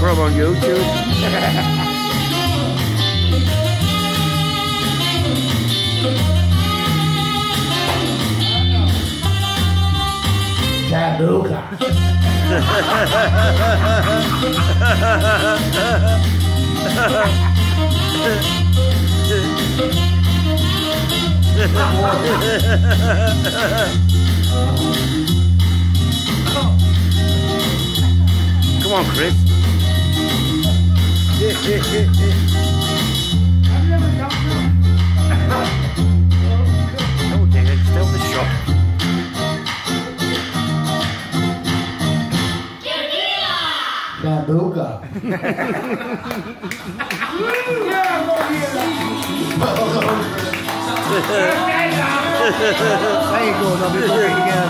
put them on YouTube. Tabooka. Come on, Chris. Oh dear, it's still the shop. Tabooka. There you go, they'll be playing again.